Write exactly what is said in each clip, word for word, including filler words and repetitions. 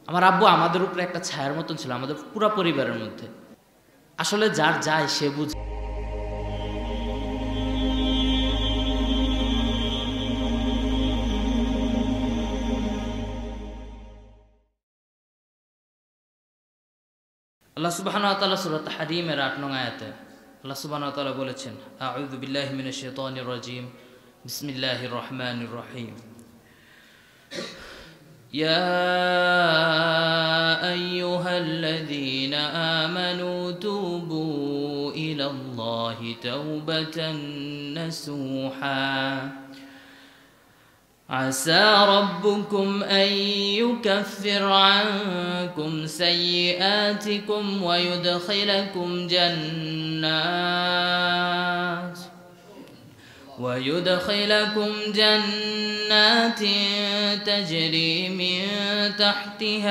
আমার আব্বু আমাদের উপরে একটা ছায়ার মতন ছিল, আমাদের পুরো পরিবারের মধ্যে। আসলে যার যায় সে বুঝে। আল্লাহ সুবহানাহু ওয়া তাআলা সূরা তাহরীমের আট নং আয়াতে আল্লাহ সুবহানাহু ওয়া তাআলা বলেছেন, আউযু বিল্লাহি মিনাশ শাইতানির রাজীম, বিসমিল্লাহির রহমানির রহিম। ইয়া আইয়ুহাল্লাযীনা আমানু তুবু ইলাল্লাহি তাওবাতান নাসুহা عسى ربكم أن يكفر عنكم سيئاتكم ويدخلكم جنات ويدخلكم جنات تجري من تحتها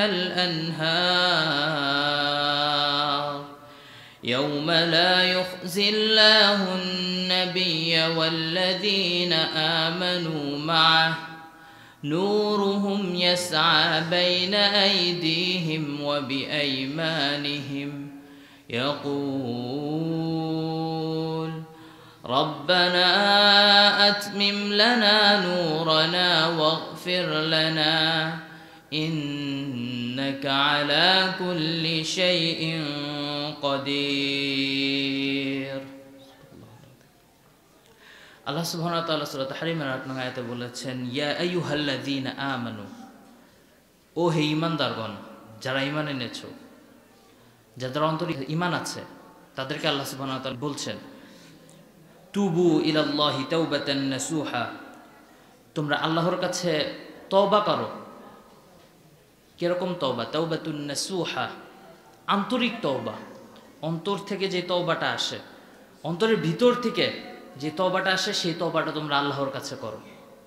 الأنهار يوم لا يخزي الله النبي والذين آمنوا معه نورهم يسعى بين أيديهم وبأيمانهم يقول ربنا أتمم لنا نورنا واغفر لنا إنك على كل شيء قدير। আল্লাহ সুবহানাহু ওয়া তাআলা সূরা তাহরীমের আট নং আয়াতে বলেছেন, ইয়া আইয়ুহাল্লাযীনা আমানু, ও হে ঈমানদারগণ, যারা ঈমান এনেছো, যাদের অন্তরে ঈমান আছে, তাদেরকে আল্লাহ সুবহানাহু ওয়া তাআলা বলছেন, তুবু ইলাল্লাহি তাওবাতান নাসুহা, তোমরা আল্লাহর কাছে তওবা করো। কিরকম তওবা? তাওবাতুন নাসুহা, আন্তরিক তওবা, অন্তর থেকে যে তওবাটা আসে, অন্তরের ভিতর থেকে যে তওবাটা আসে, সেই তওবাটা তোমরা আল্লাহর কাছে করো।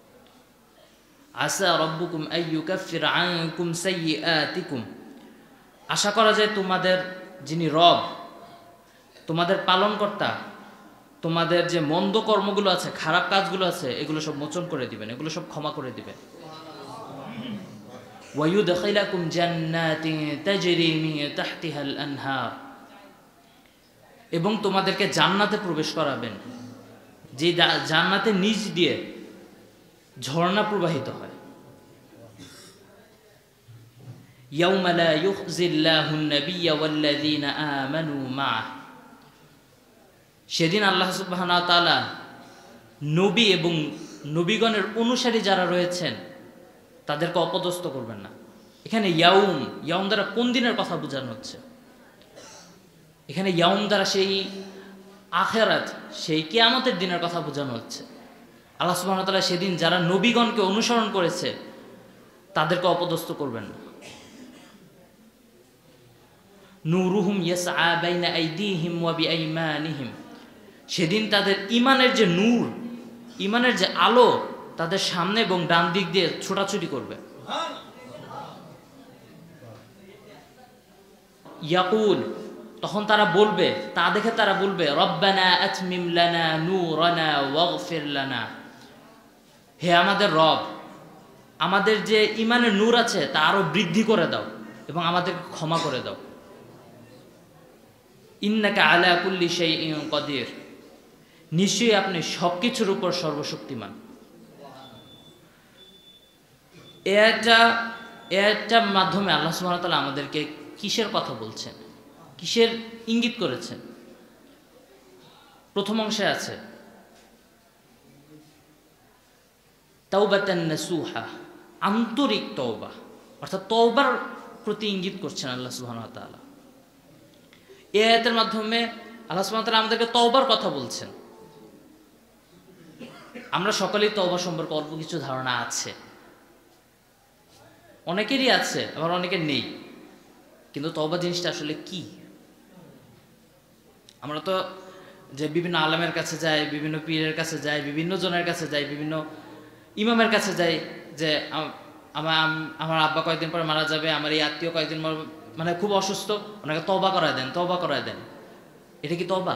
আসা রব্বুকুম আন ইউকাফির আনকুম সাইয়্যাতিকুম, আশা করা যায় তোমাদের যিনি রব, তোমাদের পালনকর্তা, তোমাদের যে মন্দ কর্মগুলো আছে, খারাপ কাজগুলো আছে, এগুলো সব মোচন করে দিবেন, এগুলো সব ক্ষমা করে দিবেন। ওয়ায়ুদখিলাকুম জান্নাতিন তাজরি মিন তাহতিহাল আনহার, এবং তোমাদেরকে জান্নাতে প্রবেশ করাবেন, যে জান্নাতের নিচ দিয়ে ঝর্ণা প্রবাহিত হয়। ইয়াউমা লা ইউখজিল্লাহুন নাবিয়্যা ওয়াল্লাযীনা আমানু মা'হ, সেদিন আল্লাহ সুবহানাহু ওয়া তাআলা নবী এবং নবীগণের অনুসারী যারা রয়েছেন তাদেরকে অপদস্থ করবেন না। এখানে ইয়াউম, ইয়াউম দ্বারা কোন দিনের কথা বোঝানো হচ্ছে? এখানে ইয়াউম দ্বারা সেই আখিরাত, সেই কিয়ামতের দিনের কথা বোঝানো হচ্ছে। আল্লাহ সুবহানাহু ওয়া তাআলা সেদিন যারা নবীগণকে অনুসরণ করেছে তাদেরকে অপদস্থ করবেন না। নূরুহুম ইয়াসআ বাইনা আইদিহিম ওয়া বিআইমানিহিম, সেদিন তাদের ঈমানের যে নূর, ঈমানের যে আলো তাদের সামনে এবং ডান দিক দিয়ে ছোটাছুটি করবে। ইয়াকুল, তখন তারা বলবে, তা দেখে তারা বলবে, রব্বানা আতমিম লানা নূরানা ওয়াগফির লানা, হে আমাদের রব, আমাদের যে ঈমানের নূর আছে তা আরো বৃদ্ধি করে দাও এবং আমাদেরকে ক্ষমা করে দাও। ইন্নাকা আলা কুল্লি শাইইন কাদির, নিশ্চয়ই আপনি সবকিছুর উপর সর্বশক্তিমান। এটা এটার মাধ্যমে আল্লাহ সুবহানাহু ওয়া তাআলা আমাদেরকে কিসের কথা বলছেন, কিসের ইঙ্গিত করেছেন? প্রথম অংশে আছে তাওবাতান নাসুহা, আন্তরিক তওবা, অর্থাৎ তওবার প্রতি ইঙ্গিত করছেন আল্লাহ সুবহানাহু ওয়া তাআলা। এই আয়াতের মাধ্যমে আল্লাহ সুবহানাহু ওয়া তাআলা আমাদেরকে তওবার কথা বলছেন। আমরা সকলেই তওবা সম্পর্কে অল্প কিছু ধারণা আছে, অনেকেরই আছে, আবার অনেকের নেই। কিন্তু তওবা জিনিসটা আসলে কি? আমরা তো যে বিভিন্ন আলেমের কাছে যাই, বিভিন্ন পীরের কাছে যাই, বিভিন্ন জনের কাছে যাই, বিভিন্ন ইমামের কাছে যাই, যে আমার আমার আব্বা কয়েকদিন পরে মারা যাবে, আমার এই আত্মীয় কয়েকদিন মানে খুব অসুস্থ, ওনাকে তওবা করায় দেন, তওবা করায় দেন। এটা কি তওবা?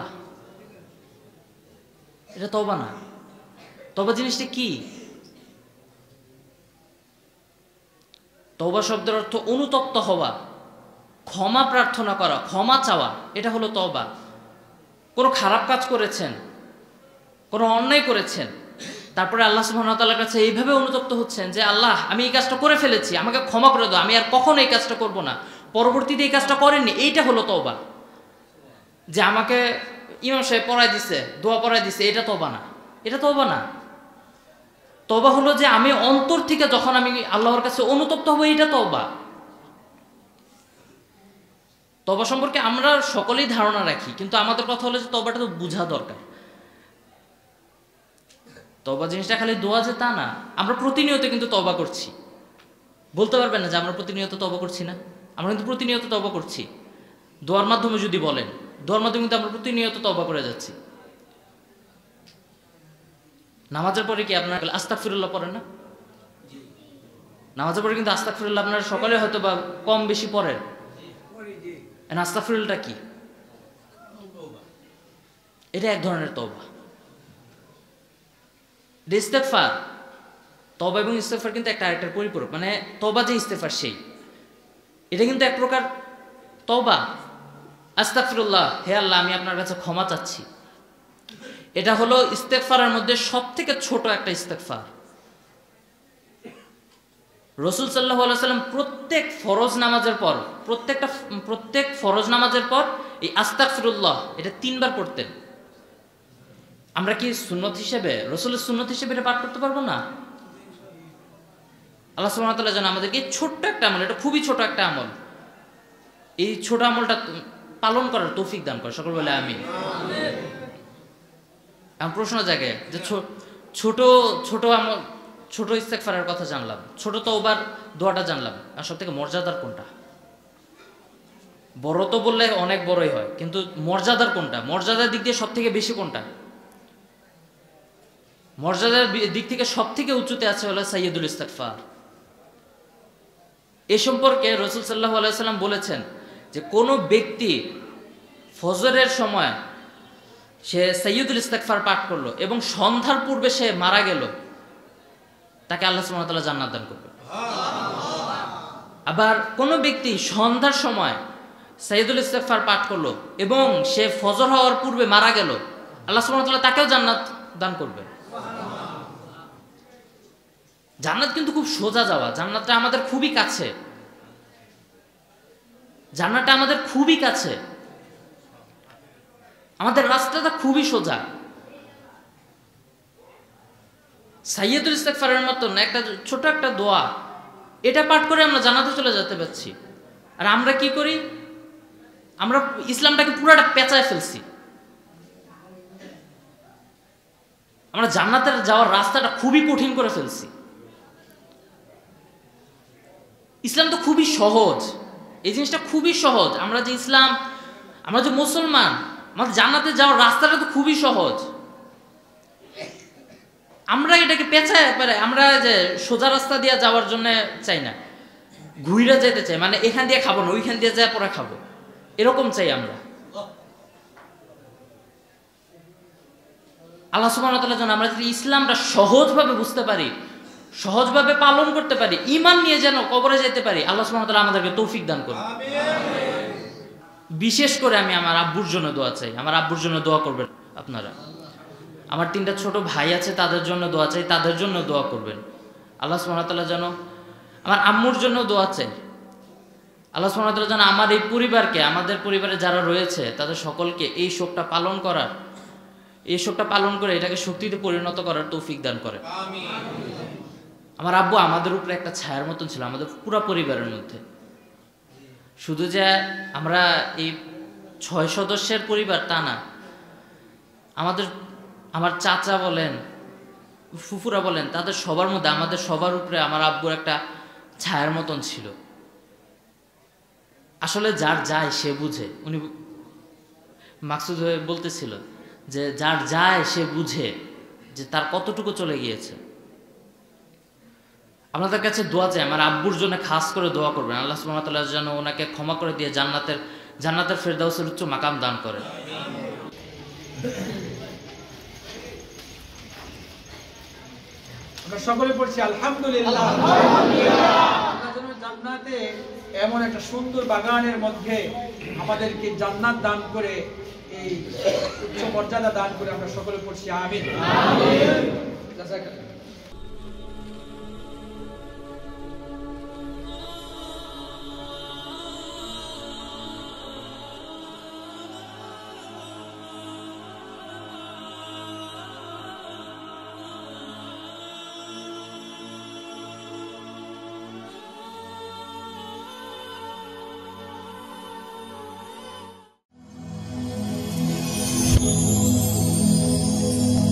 এটা তওবা না। তওবা জিনিসটা কি? তওবা শব্দের অর্থ অনুতপ্ত হওয়া, ক্ষমা প্রার্থনা করা, ক্ষমা চাওয়া, এটা হলো তওবা। কোনো খারাপ কাজ করেছেন, কোনো অন্যায় করেছেন, তারপরে আল্লাহ সুবহানাহু ওয়া তাআলার কাছে এইভাবে অনুতপ্ত হচ্ছেন যে আল্লাহ আমি এই কাজটা করে ফেলেছি, আমাকে ক্ষমা করে দাও, আমি আর কখনো এই কাজটা করব না, পরবর্তীতে এই কাজটা করেননি, এইটা হলো তওবা। যে আমাকে ইমাম সাহেব পড়ায় দিছে, দোয়া পড়ায় দিছে, এটা তওবা না, এটা তওবা না। তওবা হলো যে আমি অন্তর থেকে যখন আমি আল্লাহর কাছে অনুতপ্ত হব, এটা তওবা। তওবা সম্পর্কে আমরা সকলেই ধারণা রাখি, কিন্তু আমাদের কথা হলো যে তওবাটা তো বোঝা দরকার। তওবা জিনিসটা খালি দোয়া যে তা না, আমরা প্রতিনিয়ত কিন্তু তওবা করছি। বলতে পারবেন না যে আমরা প্রতিনিয়ত তওবা করছি না? আমরা কিন্তু প্রতিনিয়ত তওবা করছি। দোয়ার মাধ্যমে যদি বলেন, দোয়ার মাধ্যমে কিন্তু আমরা প্রতিনিয়ত তওবা করে যাচ্ছি। নামাজের পরে কি আপনার আস্তাগফিরুল্লাহ পড়েন না? নামাজের পরে কিন্তু আস্তাগফিরুল্লাহ আপনারা সকলে হয়তো বা কম বেশি পড়েন। আস্তাগফিরুল্লাহটা কি? এটা এক ধরনের তওবা। ইস্তেগফার, তওবা এবং ইস্তেগফার কিন্তু একটা আরেকটার পরিপূরক। মানে তওবা যে ইস্তেগফার সেই, এটা কিন্তু এক প্রকার তওবা। আস্তাগফিরুল্লাহ, হে আল্লাহ আমি আপনার কাছে ক্ষমা চাচ্ছি, এটা হলো ইস্তেগফারের মধ্যে সব থেকে ছোট একটা ইস্তেগফার। রাসূল সাল্লাল্লাহু আলাইহি ওয়াসাল্লাম প্রত্যেক ফরজ নামাজের পর, প্রত্যেকটা প্রত্যেক ফরজ নামাজের পর এই আস্তাগফিরুল্লাহ এটা তিনবার পড়তেন। আমরা কি সুন্নত হিসেবে, রাসূলের সুন্নত হিসেবে এটা পাঠ করতে পারবো না? আল্লাহ সুবহানাহু ওয়া তাআলা যেন আমাদেরকে ছোট্ট একটা আমল, এটা খুবই ছোট একটা আমল, এই ছোট আমলটা পালন করার তৌফিক দান করে। সকল বলে আমিন। এখন প্রশ্ন জাগে যে ছোট ছোট আমল, ছোট ইস্তেগফারের কথা জানলাম, ছোট তওবার দোয়াটা জানলাম, আর সব থেকে মর্যাদার কোনটা? বড় তো বললে অনেক বড়ই হয়, কিন্তু মর্যাদার কোনটা? মর্যাদার দিক দিয়ে সব থেকে বেশি কোনটা? মর্যাদার দিক থেকে সব থেকে উঁচুতে আছে হলো সাইয়্যিদুল ইস্তিগফার। এ সম্পর্কে রাসূল সাল্লাল্লাহু আলাইহি ওয়াসাল্লাম বলেছেন যে কোনো ব্যক্তি ফজরের সময় সে সাইয়্যিদুল ইস্তিগফার পাঠ করলো এবং সন্ধ্যার পূর্বে সে মারা গেল, তাকে আল্লাহ সুবহানাহু ওয়া তাআলা জান্নাত দান করবে। আবার কোনো ব্যক্তি সন্ধ্যার সময় সাইয়্যিদুল ইস্তিগফার পাঠ করলো এবং সে ফজর হওয়ার পূর্বে মারা গেল, আল্লাহ সুবহানাহু ওয়া তাআলা তাকেও জান্নাত দান করবে। জান্নাত কিন্তু খুব সোজা যাওয়া, জান্নাতটা আমাদের খুবই কাছে, জান্নাতটা আমাদের খুবই কাছে, আমাদের রাস্তাটা খুবই সোজা। সাইয়্যিদুল ইস্তিগফারের মতন একটা ছোট একটা দোয়া, এটা পাঠ করে আমরা জান্নাতে চলে যেতে পারছি। আর আমরা কি করি? আমরা ইসলামটাকে পুরোটা পেঁচায় ফেলছি। আমরা জান্নাতের যাওয়ার রাস্তাটা খুবই কঠিন করে ফেলছি। ইসলাম তো খুবই সহজ, এই জিনিসটা খুবই সহজ। আমরা যে ইসলাম, আমরা যে মুসলমান, আমাদের জান্নাতে যাওয়ার রাস্তাটা তো খুবই সহজ। আমরা এটাকে পেঁচায় পারে, আমরা যে সোজা রাস্তা দিয়ে যাওয়ার জন্য চাই না, ঘুরে যেতে চাই, মানে এখান দিয়ে খাবো না ওইখান দিয়ে যায় পরে খাবো, এরকম চাই আমরা। আল্লাহ সুবহানাহু ওয়া তাআলা যেন আমরা যদি ইসলামটা সহজভাবে বুঝতে পারি, সহজভাবে পালন করতে পারি, ঈমান নিয়ে যেন কবরে যেতে পারি, আল্লাহ সুবহানাহু ওয়া তাআলা আমাদেরকে তৌফিক দান করুন। বিশেষ করে আমি আমার আব্বুর জন্য দোয়া চাই, আমার আব্বুর জন্য দোয়া করবেন আপনারা। আমার তিনটা ছোট ভাই আছে, তাদের জন্য দোয়া চাই, তাদের জন্য দোয়া করবেন। আল্লাহ সুবহানাহু ওয়া তাআলা যেন, আমার আম্মুর জন্য দোয়া চাই, আল্লাহ সুবহানাহু ওয়া তাআলা যেন আমার এই পরিবারকে, আমাদের পরিবারে যারা রয়েছে তাদের সকলকে এই শোকটা পালন করার, এই শোকটা পালন করে এটাকে শক্তিতে পরিণত করার তৌফিক দান করে। আমার আব্বু আমাদের উপরে একটা ছায়ার মতন ছিল, আমাদের পুরো পরিবারের মধ্যে। শুধু যে আমরা এই ছয় সদস্যের পরিবার তা না, আমাদের, আমার চাচা বলেন, ফুফুরা বলেন, তাদের সবার মধ্যে, আমাদের সবার উপরে আমার আব্বুর একটা ছায়ার মতন ছিল। আসলে যার যায় সে বুঝে, উনি মাকসুদ হয়ে বলতেছিল যে যার যায় সে বুঝে যে তার কতটুকু চলে গিয়েছে। আপনাদের কাছে দোয়া চাই, আমার আব্বুর জন্য খাস করে দোয়া করবেন, আল্লাহ সুবহানাহু ওয়া তাআলা যেন ওনাকে ক্ষমা করে দিয়ে জান্নাতের জান্নাতের ফেরদাউসের উচ্চ মাকাম দান করে। আমরা সকলে পড়ছি আলহামদুলিল্লাহ। জান্নাতে এমন একটা সুন্দর বাগানের মধ্যে আমাদেরকে জান্নাত দান করে, এই উচ্চ মর্যাদা দান করে আমরা সকলে পড়ছি আমিন।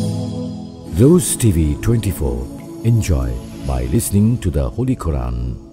Rose T V twenty-four. Enjoy by listening to the Holy Quran.